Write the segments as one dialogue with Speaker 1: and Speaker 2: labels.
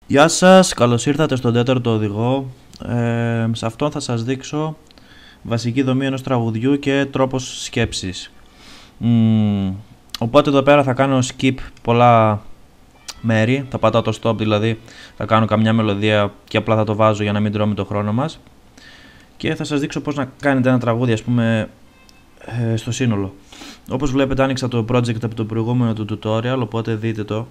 Speaker 1: Γεια σας, καλώς ήρθατε στον τέταρτο οδηγό. Σε αυτό θα σας δείξω βασική δομή ενός τραγουδιού και τρόπος σκέψης. Οπότε εδώ πέρα θα κάνω skip πολλά μέρη, θα πατάω το stop, δηλαδή θα κάνω καμιά μελωδία και απλά θα το βάζω για να μην τρώμε το χρόνο μας. Και θα σας δείξω πώς να κάνετε ένα τραγούδι, ας πούμε, στο σύνολο. Όπως βλέπετε άνοιξα το project από το προηγούμενο του tutorial, οπότε δείτε το.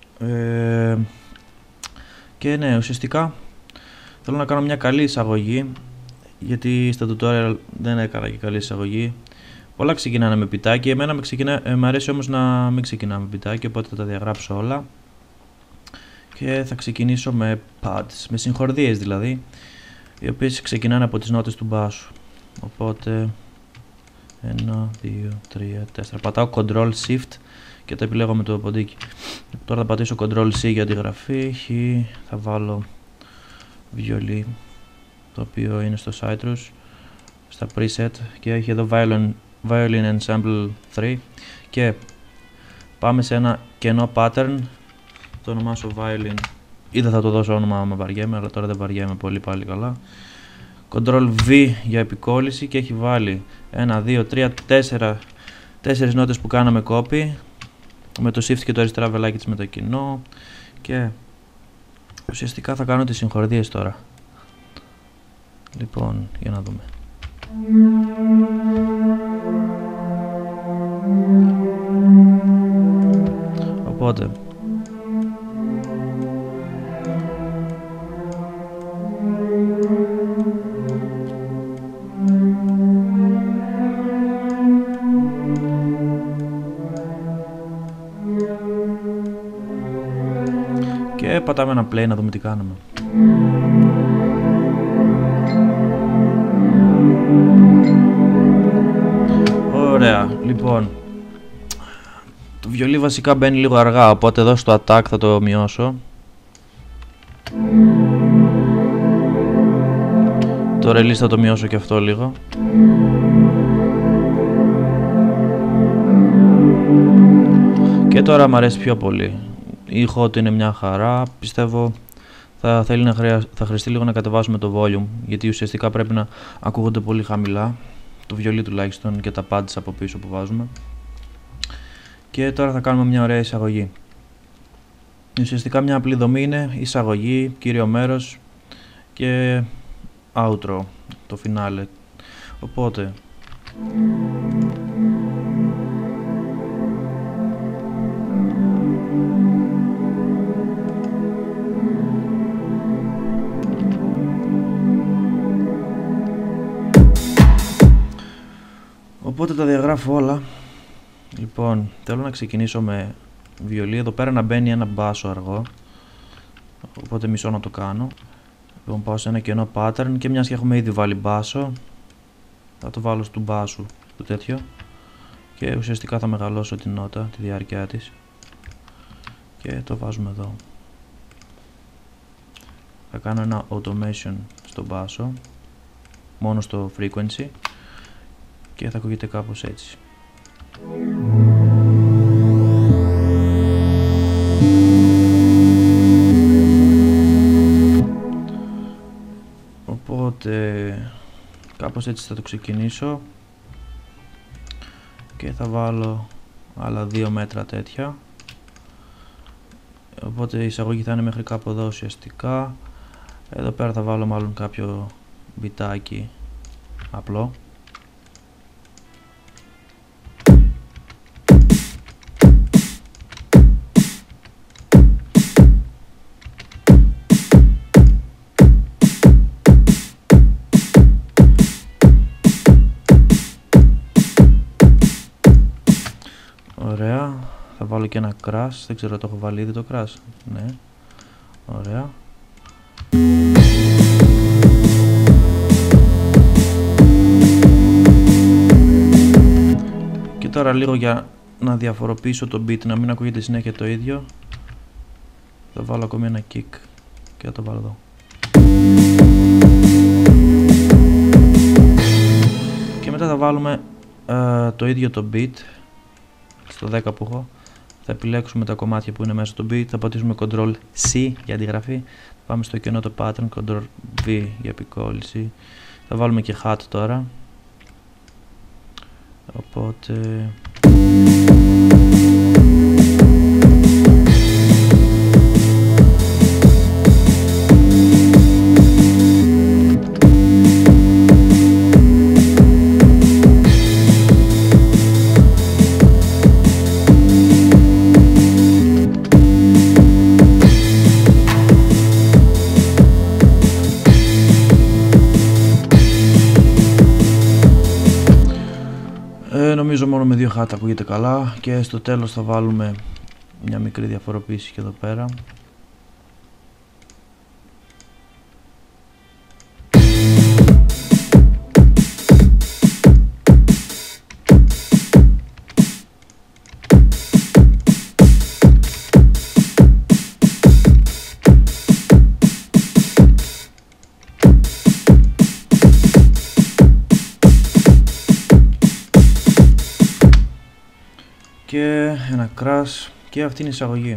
Speaker 1: Και ναι, ουσιαστικά θέλω να κάνω μια καλή εισαγωγή, γιατί στα tutorial δεν έκανα και καλή εισαγωγή. Πολλά ξεκινάνε με πιτάκι, εμένα μ' αρέσει όμως να μην ξεκινάμε με πιτάκι, οπότε θα τα διαγράψω όλα. Και θα ξεκινήσω με pads, με συγχορδίες δηλαδή, οι οποίες ξεκινάνε από τις νότες του μπάσου. Οπότε 1, 2, 3, 4, πατάω Ctrl Shift και το επιλέγω με το ποντίκι. Τώρα θα πατήσω Ctrl C για τη γραφή. Θα βάλω βιολί, το οποίο είναι στο Citrus, στα preset, και έχει εδώ Violin Ensemble 3. Και πάμε σε ένα κενό pattern, το ονομάσω Violin, ή δεν θα το δώσω όνομα άμα βαριέμαι, αλλά τώρα δεν βαριέμαι πολύ, πάλι καλά. Ctrl V για επικόλληση, και έχει βάλει 1, 2, 3, 4 νότες που κάναμε copy με το shift και το αριστερά βελάκι της με το κοινό. Και ουσιαστικά θα κάνω τις συγχορδίες τώρα. Λοιπόν, για να δούμε. Οπότε και πατάμε ένα play να δούμε τι κάνουμε. Ωραία, λοιπόν το βιολί βασικά μπαίνει λίγο αργά, οπότε εδώ στο attack θα το μειώσω. Το release θα το μειώσω και αυτό λίγο. Και τώρα μου αρέσει πιο πολύ. Η ήχο του είναι μια χαρά. Πιστεύω θα χρειαστεί λίγο να κατεβάσουμε το volume, γιατί ουσιαστικά πρέπει να ακούγονται πολύ χαμηλά, το βιολί τουλάχιστον, και τα pads από πίσω που βάζουμε. Και τώρα θα κάνουμε μια ωραία εισαγωγή. Ουσιαστικά μια απλή δομή είναι εισαγωγή, κύριο μέρος και outro, το φινάλε. Οπότε τα διαγράφω όλα. Λοιπόν, θέλω να ξεκινήσω με βιολί, εδώ πέρα να μπαίνει ένα μπάσο αργό, οπότε μισό να το κάνω. Λοιπόν, πάω σε ένα κενό pattern, και μιας και έχουμε ήδη βάλει μπάσο, θα το βάλω του μπάσου το τέτοιο, και ουσιαστικά θα μεγαλώσω την νότα, τη διάρκεια της, και το βάζουμε εδώ. Θα κάνω ένα automation στο μπάσο, μόνο στο frequency, και θα ακούγεται κάπως έτσι. Οπότε κάπως έτσι θα το ξεκινήσω, και θα βάλω άλλα 2 μέτρα τέτοια. Οπότε η εισαγωγή θα είναι μέχρι κάπου εδώ ουσιαστικά. Εδώ πέρα θα βάλω μάλλον κάποιο μπιτάκι απλό. Ωραία, θα βάλω και ένα crash, δεν ξέρω, το έχω βάλει ήδη το crash, ναι, ωραία. Και τώρα λίγο για να διαφοροποιήσω το beat, να μην ακούγεται συνέχεια το ίδιο, θα βάλω ακόμη ένα kick και θα το βάλω εδώ. Και μετά θα βάλουμε το ίδιο το beat στο 10 που έχω, θα επιλέξουμε τα κομμάτια που είναι μέσα στο beat, θα πατήσουμε Ctrl C για αντιγραφή, πάμε στο κενό το pattern, Ctrl V για επικόλληση, θα βάλουμε και hat τώρα, οπότε νομίζω μόνο με 2 χάτα ακούγεται καλά και στο τέλος θα βάλουμε μια μικρή διαφοροποίηση και εδώ πέρα. Και ένα crash και αυτή είναι η εισαγωγή.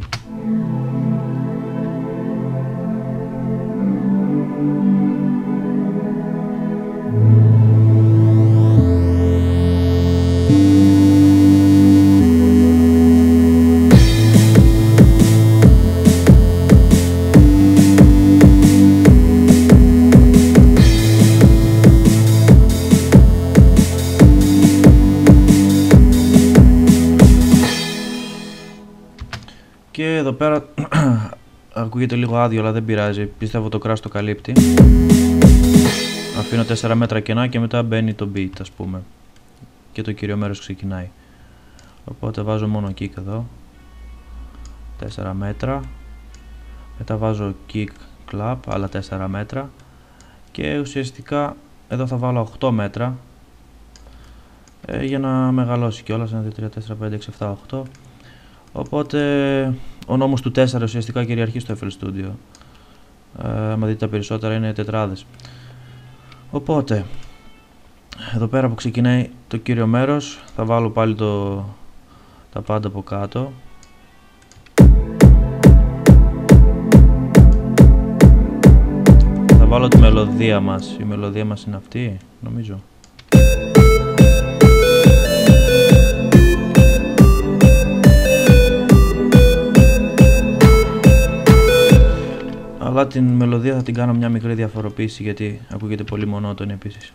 Speaker 1: Και εδώ πέρα ακούγεται λίγο άδειο, αλλά δεν πειράζει, πιστεύω το crash το καλύπτει. Αφήνω 4 μέτρα κενά και μετά μπαίνει το beat, ας πούμε, και το κύριο μέρος ξεκινάει. Οπότε βάζω μόνο kick εδώ, 4 μέτρα, μετά βάζω kick clap, άλλα 4 μέτρα και ουσιαστικά εδώ θα βάλω 8 μέτρα για να μεγαλώσει κιόλας, 1, 2, 3, 4, 5, 6, 7, 8. Οπότε ο νόμος του 4 ουσιαστικά κυριαρχεί στο FL Studio. Άμα δείτε τα περισσότερα είναι τετράδες. Οπότε εδώ πέρα που ξεκινάει το κύριο μέρος θα βάλω πάλι τα πάντα από κάτω. Θα βάλω τη μελωδία μας. Η μελωδία μας είναι αυτή, νομίζω. Αλλά την μελωδία θα την κάνω μια μικρή διαφοροποίηση γιατί ακούγεται πολύ μονότονη επίσης.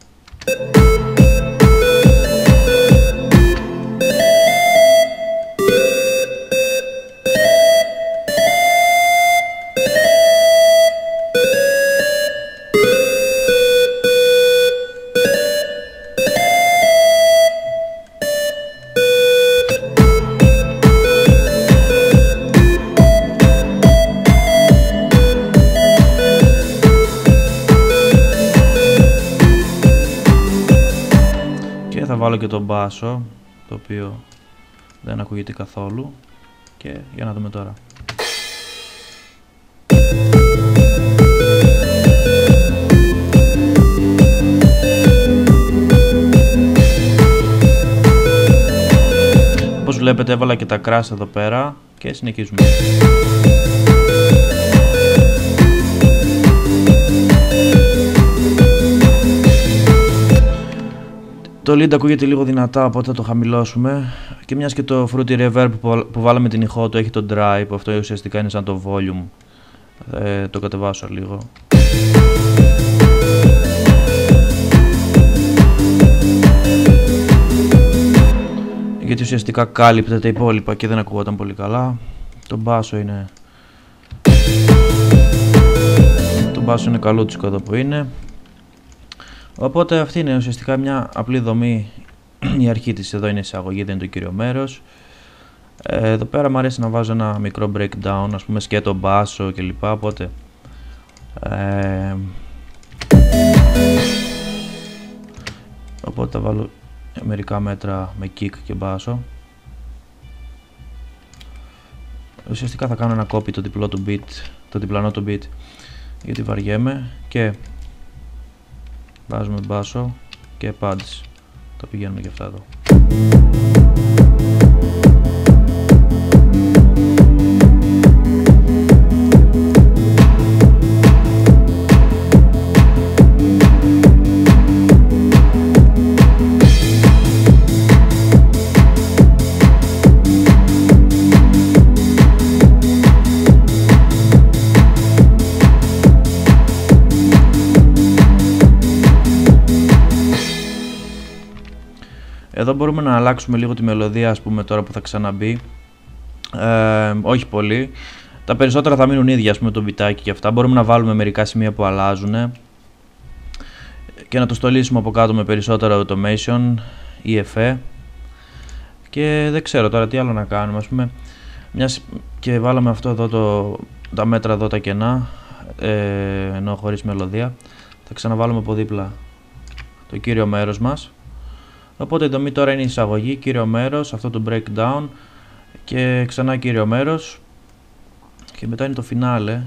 Speaker 1: Θα βάλω και τον μπάσο, το οποίο δεν ακούγεται καθόλου, και για να δούμε τώρα. Όπως βλέπετε έβαλα και τα κράσ εδώ πέρα και συνεχίζουμε. Το lead ακούγεται λίγο δυνατά, οπότε θα το χαμηλώσουμε. Και μιας και το Fruity Reverb που βάλαμε την ηχό του έχει το dry, που αυτό ουσιαστικά είναι σαν το volume, το κατεβάσω λίγο. Γιατί ουσιαστικά κάλυπτε τα υπόλοιπα και δεν ακούγονταν πολύ καλά. Το μπάσο είναι καλούτσικο εδώ που είναι. Οπότε αυτή είναι ουσιαστικά μια απλή δομή. Η αρχή της εδώ είναι η εισαγωγή, δεν είναι το κύριο μέρος. Εδώ πέρα μου αρέσει να βάζω ένα μικρό breakdown, ας πούμε σκέτο, μπάσο κλπ. Οπότε θα βάλω μερικά μέτρα με kick και μπάσο. Ουσιαστικά θα κάνω ένα copy το διπλανό του beat, γιατί βαριέμαι, και βάζουμε μπάσο και pads, το πηγαίνουμε και αυτά εδώ. Εδώ μπορούμε να αλλάξουμε λίγο τη μελωδία, ας πούμε, τώρα που θα ξαναμπεί. Όχι πολύ. Τα περισσότερα θα μείνουν ίδια, ας πούμε, το μπιτάκι και αυτά. Μπορούμε να βάλουμε μερικά σημεία που αλλάζουν και να το στολίσουμε από κάτω με περισσότερα automation ή εφέ. Και δεν ξέρω τώρα τι άλλο να κάνουμε, ας πούμε. Και βάλαμε αυτό εδώ τα μέτρα εδώ τα κενά, ενώ χωρίς μελωδία. Θα ξαναβάλουμε από δίπλα το κύριο μέρος μας. Οπότε η δομή τώρα είναι η εισαγωγή, κύριο μέρος, αυτό το breakdown και ξανά κύριο μέρος και μετά είναι το φινάλε.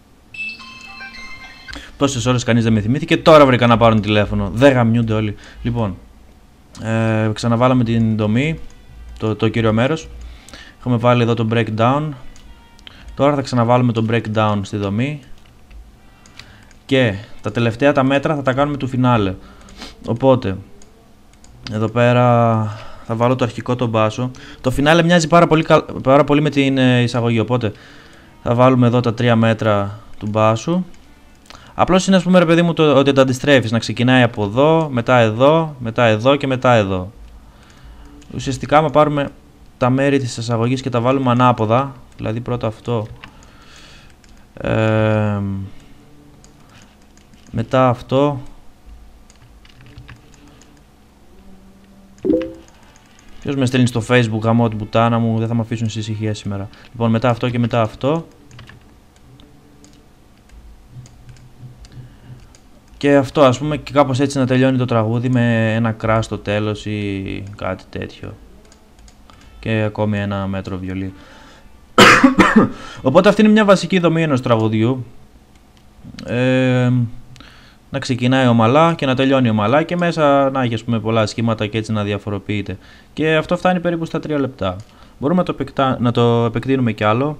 Speaker 1: Τόσες ώρες κανείς δεν με θυμήθηκε, τώρα βρήκα να πάρουν τηλέφωνο, δεν γαμιούνται όλοι. Λοιπόν, ξαναβάλαμε την δομή, το κύριο μέρος, έχουμε βάλει εδώ το breakdown, τώρα θα ξαναβάλουμε το breakdown στη δομή και τα τελευταία τα μέτρα θα τα κάνουμε του φινάλε. Οπότε εδώ πέρα θα βάλω το αρχικό τον μπάσο. Το φινάλε μοιάζει πάρα πολύ με την εισαγωγή, οπότε θα βάλουμε εδώ τα 3 μέτρα του μπάσου. Απλώς είναι, ας πούμε, ρε παιδί μου, ότι τα αντιστρέφεις, να ξεκινάει από εδώ, μετά εδώ, μετά εδώ και μετά εδώ. Ουσιαστικά άμα πάρουμε τα μέρη της εισαγωγής και τα βάλουμε ανάποδα, δηλαδή πρώτα αυτό, μετά αυτό, ποιος με στέλνει στο Facebook, γαμώ την πουτάνα μου, δεν θα με αφήσουν στη ησυχία σήμερα. Λοιπόν, μετά αυτό και μετά αυτό. Και αυτό, ας πούμε, και κάπως έτσι να τελειώνει το τραγούδι με ένα κράς στο τέλος ή κάτι τέτοιο. Και ακόμη ένα μέτρο βιολί. Οπότε αυτή είναι μια βασική δομή ενός τραγουδιού. Να ξεκινάει ομαλά και να τελειώνει ομαλά και μέσα να έχει, ας πούμε, πολλά σχήματα και έτσι να διαφοροποιείται. Και αυτό φτάνει περίπου στα 3 λεπτά. Μπορούμε να το επεκτείνουμε κι άλλο.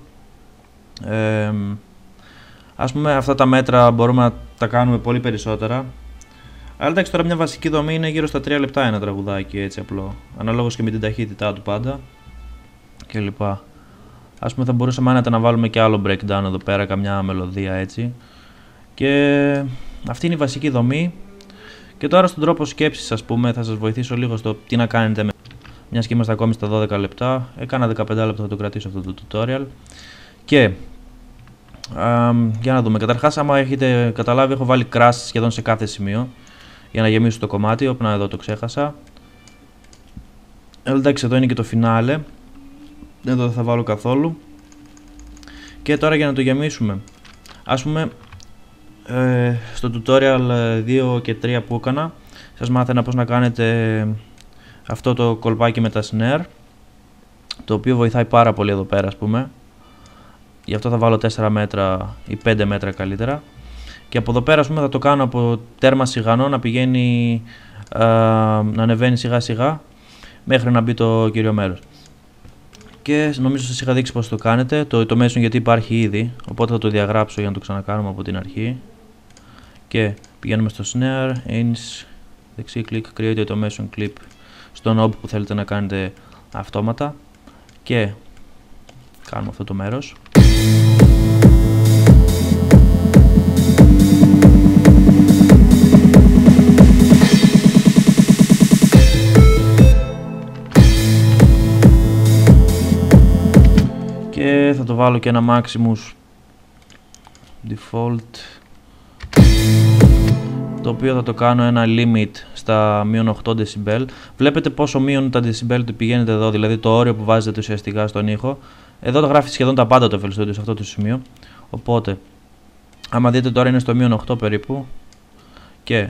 Speaker 1: Ας πούμε, αυτά τα μέτρα μπορούμε να τα κάνουμε πολύ περισσότερα. Αλλά εντάξει, τώρα μια βασική δομή είναι γύρω στα 3 λεπτά ένα τραγουδάκι, έτσι απλό. Αναλόγως και με την ταχύτητά του πάντα. Και λοιπά. Ας πούμε, θα μπορούσαμε άνετα να βάλουμε κι άλλο breakdown εδώ πέρα, καμιά μελωδία έτσι. Και αυτή είναι η βασική δομή. Και τώρα στον τρόπο σκέψης, ας πούμε, θα σας βοηθήσω λίγο στο τι να κάνετε. Μιας και είμαστε ακόμη στα 12 λεπτά. Έκανα 15 λεπτά, θα το κρατήσω αυτό το tutorial. Και για να δούμε. Καταρχάς, άμα έχετε καταλάβει, έχω βάλει crash σχεδόν σε κάθε σημείο για να γεμίσω το κομμάτι. Όπνα, εδώ το ξέχασα. Εντάξει, εδώ είναι και το φινάλε. Εδώ δεν θα βάλω καθόλου. Και τώρα για να το γεμίσουμε, ας πούμε, στο tutorial 2 και 3 που έκανα, σας μάθαινα πώς να κάνετε αυτό το κολπάκι με τα snare, το οποίο βοηθάει πάρα πολύ εδώ πέρα, ας πούμε. Γι' αυτό θα βάλω 4 μέτρα ή 5 μέτρα καλύτερα. Και από εδώ πέρα, ας πούμε, θα το κάνω από τέρμα σιγανό να πηγαίνει, να ανεβαίνει σιγά σιγά μέχρι να μπει το κύριο μέρος. Και νομίζω σας είχα δείξει πώς το κάνετε. Το automation γιατί υπάρχει ήδη, οπότε θα το διαγράψω για να το ξανακάνουμε από την αρχή. Και πηγαίνουμε στο snare, ins, δεξί κλικ, create automation clip στο knob που θέλετε να κάνετε αυτόματα. Και κάνουμε αυτό το μέρος. Και θα το βάλω και ένα Maximus default, το οποίο θα το κάνω ένα limit στα μείον 8 dB. Βλέπετε πόσο μείον τα dB του πηγαίνετε εδώ, δηλαδή το όριο που βάζετε ουσιαστικά στον ήχο. Εδώ το γράφει σχεδόν τα πάντα το FL Studio σε αυτό το σημείο. Οπότε, άμα δείτε τώρα είναι στο μείον 8 περίπου. Και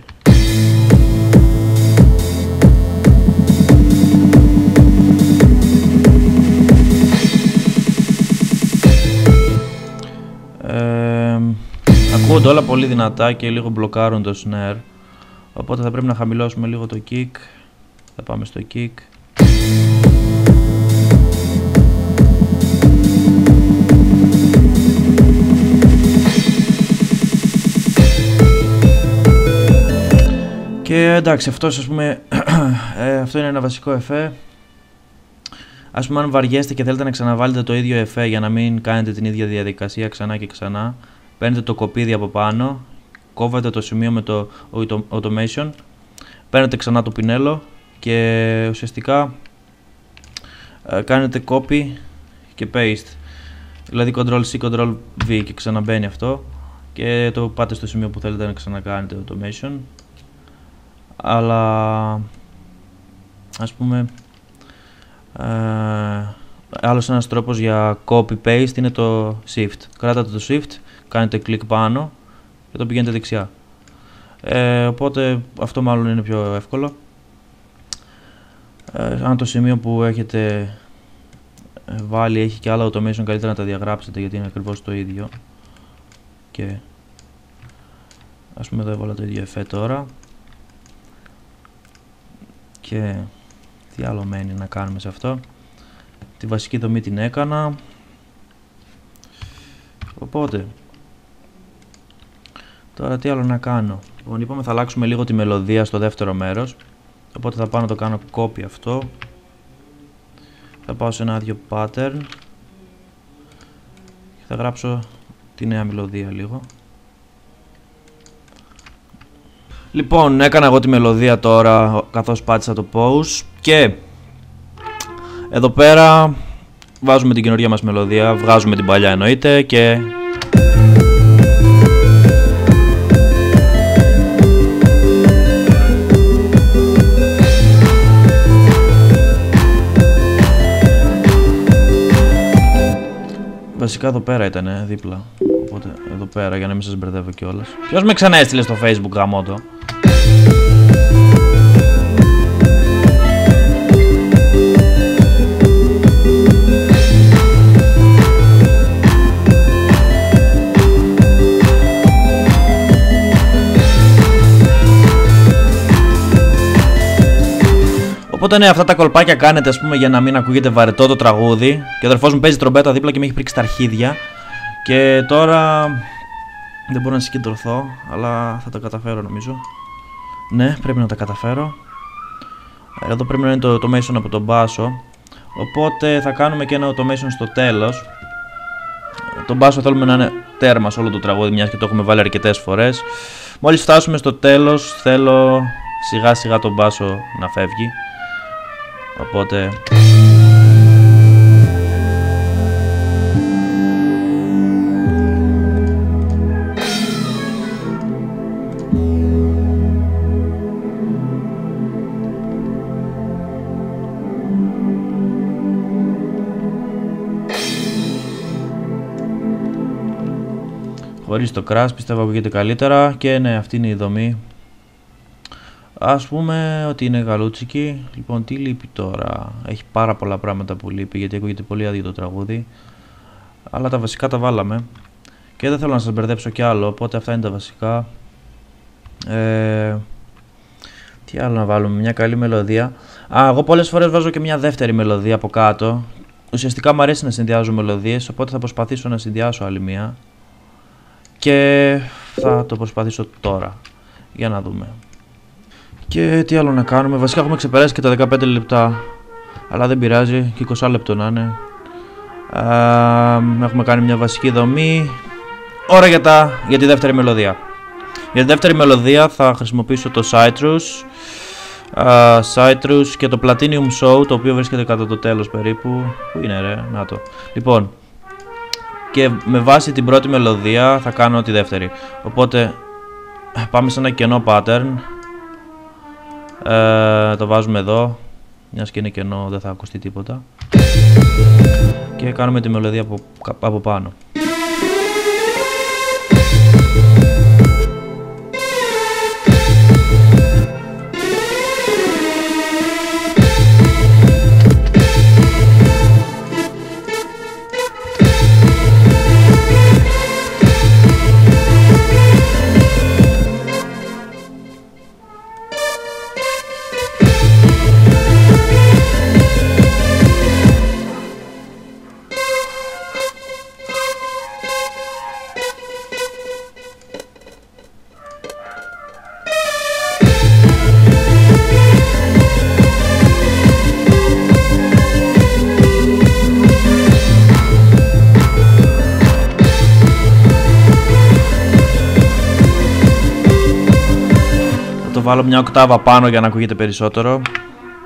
Speaker 1: ακούγονται όλα πολύ δυνατά και λίγο μπλοκάρουν το snare. Οπότε θα πρέπει να χαμηλώσουμε λίγο το kick. Θα πάμε στο kick. Και εντάξει, αυτό, ας πούμε, αυτό είναι ένα βασικό εφέ. Ας πούμε, αν βαριέστε και θέλετε να ξαναβάλετε το ίδιο εφέ για να μην κάνετε την ίδια διαδικασία ξανά και ξανά, παίρνετε το κοπίδι από πάνω, κόβετε το σημείο με το automation, παίρνετε ξανά το πινέλο και ουσιαστικά κάνετε copy και paste, δηλαδή Ctrl-C, Ctrl-V και ξαναμπαίνει αυτό και το πάτε στο σημείο που θέλετε να ξανακάνετε automation. Αλλά ας πούμε άλλος ένας τρόπος για copy-paste είναι το shift. Κράτατε το shift, κάνετε κλικ πάνω και το πηγαίνετε δεξιά. Οπότε αυτό μάλλον είναι πιο εύκολο. Αν το σημείο που έχετε βάλει έχει και άλλα automation, καλύτερα να τα διαγράψετε γιατί είναι ακριβώς το ίδιο. Και ας πούμε εδώ έβαλα το ίδιο εφέ τώρα. Και τι άλλο μένει να κάνουμε σε αυτό? Τη βασική δομή την έκανα. Οπότε τώρα τι άλλο να κάνω? Λοιπόν, είπαμε θα αλλάξουμε λίγο τη μελωδία στο δεύτερο μέρος. Οπότε θα πάω να το κάνω copy αυτό. Θα πάω σε ένα άδειο pattern και θα γράψω τη νέα μελωδία λίγο. Λοιπόν, έκανα εγώ τη μελωδία τώρα καθώς πάτησα το pause και εδώ πέρα βάζουμε την καινούργια μας μελωδία, βγάζουμε την παλιά εννοείται και βασικά εδώ πέρα ήταν δίπλα, οπότε εδώ πέρα για να μην σας μπερδεύω κιόλας. Ποιος με ξαναέστειλε στο Facebook γαμώτο? Οπότε ναι, αυτά τα κολπάκια κάνετε ας πούμε για να μην ακούγεται βαρετό το τραγούδι. Και ο αδερφός μου παίζει τρομπέτα δίπλα και με έχει πρίξει τα αρχίδια. Και τώρα δεν μπορώ να συγκεντρωθώ, αλλά θα τα καταφέρω νομίζω. Ναι, πρέπει να τα καταφέρω. Εδώ πρέπει να είναι το automation από τον μπάσο. Οπότε θα κάνουμε και ένα automation στο τέλος. Τον μπάσο θέλουμε να είναι τέρμα σε όλο το τραγούδι, μιας και το έχουμε βάλει αρκετές φορές. Μόλις φτάσουμε στο τέλος θέλω σιγά σιγά τον μπάσο να φεύγει. Οπότε χωρίς το crash πιστεύω ακούγεται καλύτερα και ναι, αυτή είναι η δομή. Ας πούμε ότι είναι γαλούτσικη. Λοιπόν, τι λείπει τώρα? Έχει πάρα πολλά πράγματα που λείπει γιατί ακούγεται πολύ άδειο το τραγούδι. Αλλά τα βασικά τα βάλαμε. Και δεν θέλω να σας μπερδέψω κι άλλο, οπότε αυτά είναι τα βασικά. Τι άλλο να βάλουμε? Μια καλή μελωδία. Εγώ πολλές φορές βάζω και μια δεύτερη μελωδία από κάτω. Ουσιαστικά μου αρέσει να συνδυάζω μελωδίες, οπότε θα προσπαθήσω να συνδυάσω άλλη μια. Και θα το προσπαθήσω τώρα. Για να δούμε. Και τι άλλο να κάνουμε? Βασικά έχουμε ξεπεράσει και τα 15 λεπτά. Αλλά δεν πειράζει, και 20 λεπτό να είναι. Έχουμε κάνει μια βασική δομή. Ώρα για τη δεύτερη μελωδία. Για τη δεύτερη μελωδία θα χρησιμοποιήσω το Citrus και το Platinum Show, το οποίο βρίσκεται κατά το τέλος περίπου. Πού είναι ρε? Να το. Λοιπόν, και με βάση την πρώτη μελωδία θα κάνω τη δεύτερη. Οπότε πάμε σε ένα κενό pattern. Το βάζουμε εδώ, μιας και είναι κενό δεν θα ακουστεί τίποτα. Και κάνουμε τη μελωδία από πάνω. Βάλω μια οκτάβα πάνω για να ακούγεται περισσότερο.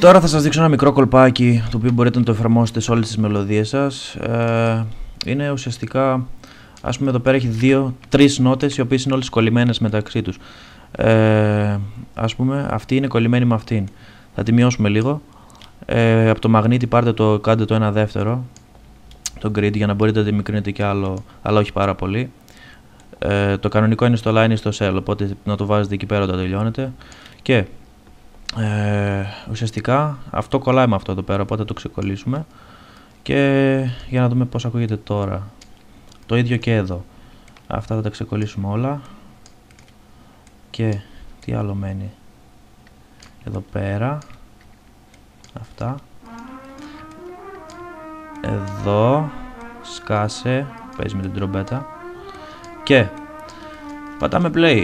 Speaker 1: Τώρα θα σας δείξω ένα μικρό κολπάκι το οποίο μπορείτε να το εφαρμόσετε σε όλες τις μελωδίες σας. Είναι ουσιαστικά, ας πούμε εδώ πέρα έχει 2-3 νότες οι οποίες είναι όλες κολλημένες μεταξύ τους. Ας πούμε αυτή είναι κολλημένη με αυτήν. Θα τη μειώσουμε λίγο. Από το μαγνήτη κάντε το 1/2 το grid για να μπορείτε να τη μικρύνετε κι άλλο, αλλά όχι πάρα πολύ. Το κανονικό είναι στο line ή στο cell, οπότε να το βάζετε εκεί πέρα όταν τελειώνετε. Και ουσιαστικά αυτό κολλάει με αυτό εδώ πέρα, οπότε το ξεκολλήσουμε. Και για να δούμε πώς ακούγεται τώρα. Το ίδιο και εδώ. Αυτά θα τα ξεκολλήσουμε όλα. Και τι άλλο μένει εδώ πέρα. Αυτά. Εδώ σκάσε, παίζει με την τρομπέτα. Και πατάμε play.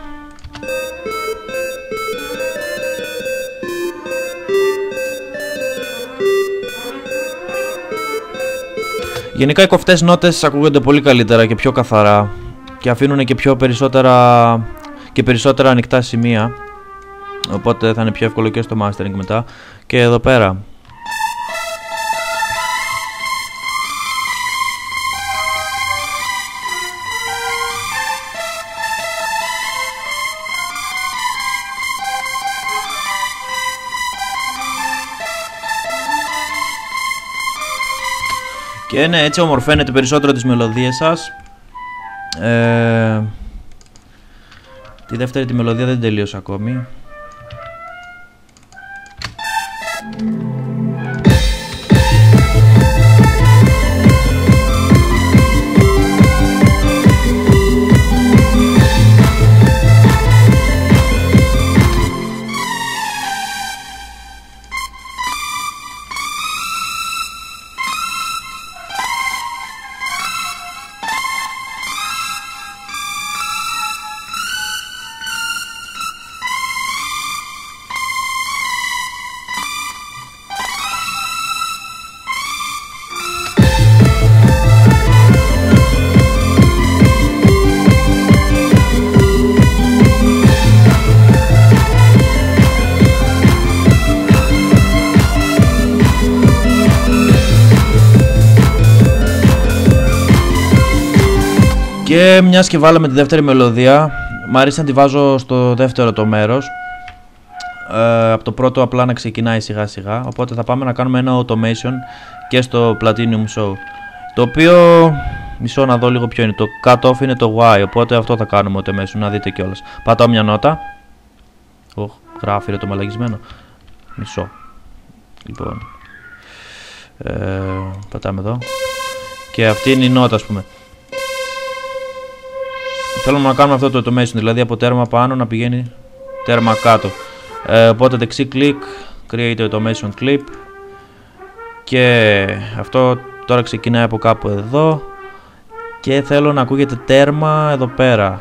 Speaker 1: Γενικά οι κοφτές νότες ακούγονται πολύ καλύτερα και πιο καθαρά και αφήνουν και περισσότερα ανοιχτά σημεία, οπότε θα είναι πιο εύκολο και στο mastering μετά. Και εδώ πέρα και ναι, έτσι ομορφαίνετε περισσότερο τις μελωδίες σας. Τη δεύτερη τη μελωδία δεν τελείωσα ακόμη. Και μιας και βάλαμε τη δεύτερη μελωδία, μου αρέσει να τη βάζω στο δεύτερο το μέρος. Από το πρώτο απλά να ξεκινάει σιγά σιγά. Οπότε θα πάμε να κάνουμε ένα automation και στο Platinum Show. Το οποίο, μισό να δω λίγο ποιο είναι. Το cut-off είναι το Y, οπότε αυτό θα κάνουμε automation, να δείτε κιόλας. Πατάω μια νότα. Γράφει ρε το μαλαγισμένο. Μισό. Λοιπόν, πατάμε εδώ. Και αυτή είναι η νότα, ας πούμε. Θέλουμε να κάνουμε αυτό το automation, δηλαδή από τέρμα πάνω να πηγαίνει τέρμα κάτω. Οπότε δεξί κλικ, create automation clip. Και αυτό τώρα ξεκινάει από κάπου εδώ. Και θέλω να ακούγεται τέρμα εδώ πέρα.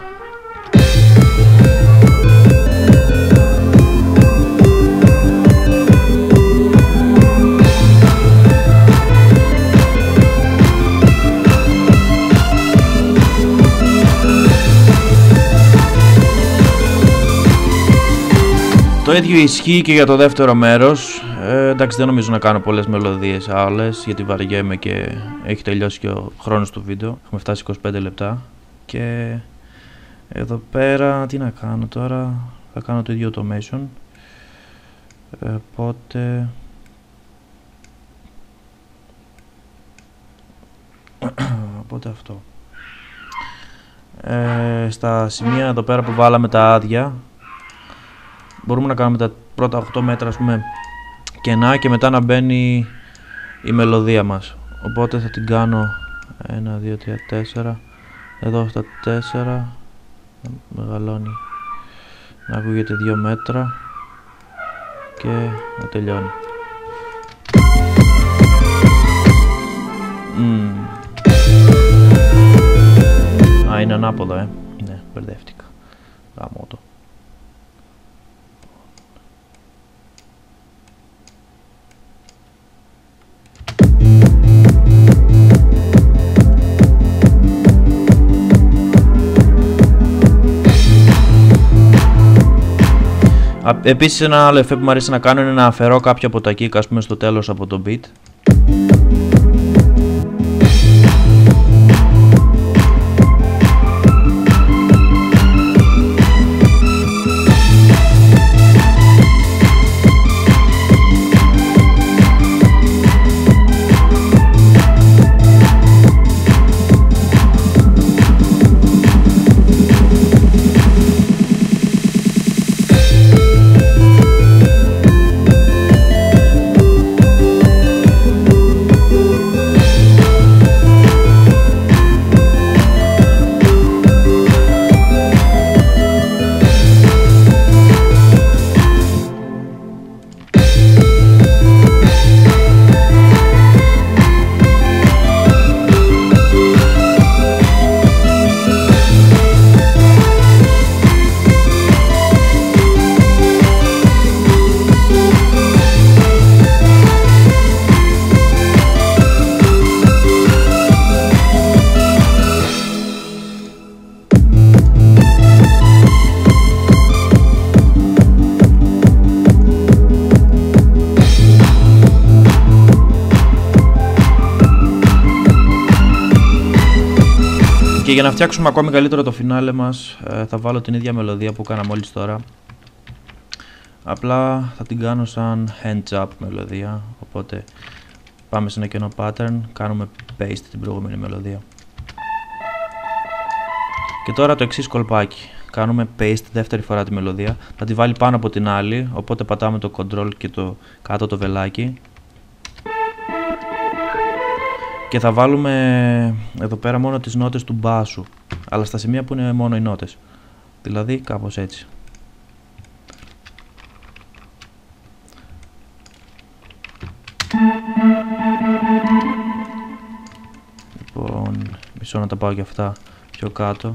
Speaker 1: Το ίδιο ισχύει και για το δεύτερο μέρος. Εντάξει, δεν νομίζω να κάνω πολλές μελωδίες άλλες, γιατί βαριέμαι και έχει τελειώσει και ο χρόνος του βίντεο. Έχουμε φτάσει 25 λεπτά. Και εδώ πέρα τι να κάνω τώρα. Θα κάνω το ίδιο automation. Οπότε αυτό. Στα σημεία εδώ πέρα που βάλαμε τα άδεια, μπορούμε να κάνουμε τα πρώτα 8 μέτρα, ας πούμε, κενά και μετά να μπαίνει η μελωδία μας. Οπότε θα την κάνω 1, 2, 3, 4. Εδώ στα 4 μεγαλώνει, να ακούγεται 2 μέτρα και να τελειώνει. Α, είναι ανάποδα, ναι, μπερδεύτηκα. Γαμώτο. Επίσης ένα άλλο εφέ που μου αρέσει να κάνω είναι να αφαιρώ κάποια από τα kick, ας πούμε, στο τέλος από το beat. Και για να φτιάξουμε ακόμη καλύτερο το φινάλε μας, θα βάλω την ίδια μελωδία που έκανα μόλις τώρα. Απλά θα την κάνω σαν hand up μελωδία, οπότε πάμε σε ένα κενό pattern, κάνουμε paste την προηγούμενη μελωδία. Και τώρα το εξής κολπάκι, κάνουμε paste δεύτερη φορά τη μελωδία, θα τη βάλει πάνω από την άλλη, οπότε πατάμε το control και το κάτω το βελάκι. Και θα βάλουμε εδώ πέρα μόνο τις νότες του μπάσου, αλλά στα σημεία που είναι μόνο οι νότες, δηλαδή κάπως έτσι. Λοιπόν, μισό να τα πάω και αυτά πιο κάτω.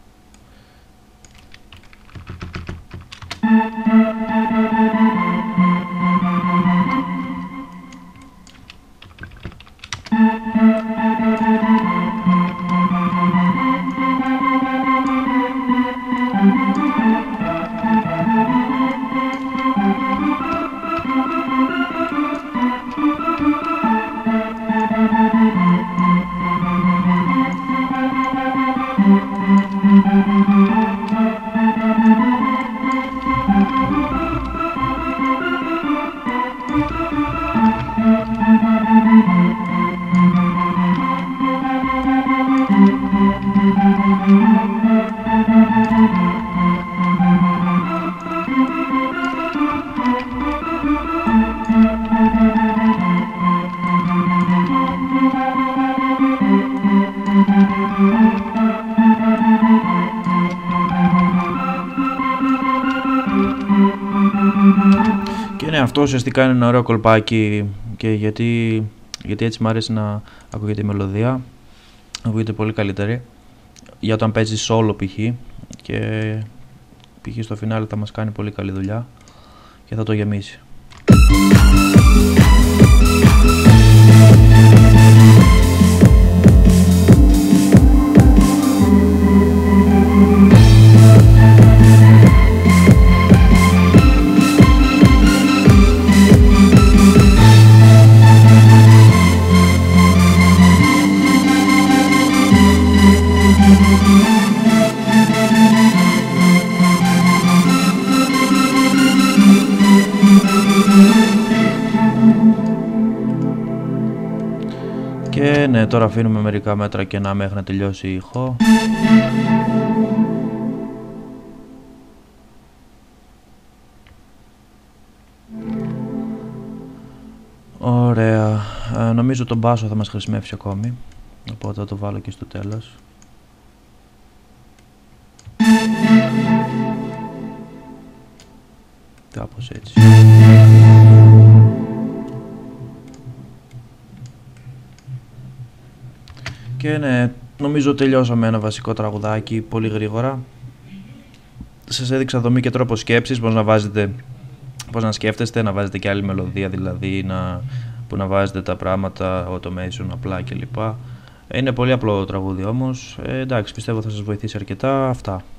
Speaker 1: Και ναι, αυτό ουσιαστικά είναι ένα ωραίο κολπάκι, και γιατί έτσι μου αρέσει να ακούγεται η μελωδία, ακούγεται πολύ καλύτερη για όταν παίζει solo π.χ. και π.χ. στο φινάλε θα μας κάνει πολύ καλή δουλειά και θα το γεμίσει. Και ναι, τώρα αφήνουμε μερικά μέτρα κενά μέχρι να τελειώσει η ηχό. Ωραία, νομίζω τον μπάσο θα μας χρησιμεύσει ακόμη, οπότε θα το βάλω και στο τέλος. Κάπως έτσι. Και ναι, νομίζω τελειώσαμε ένα βασικό τραγουδάκι πολύ γρήγορα. Σας έδειξα δομή και τρόπο σκέψης, πώς να σκέφτεστε, να βάζετε και άλλη μελωδία, δηλαδή που να βάζετε τα πράγματα, automation απλά κλπ. Είναι πολύ απλό τραγούδι όμως, εντάξει, πιστεύω θα σας βοηθήσει αρκετά. Αυτά.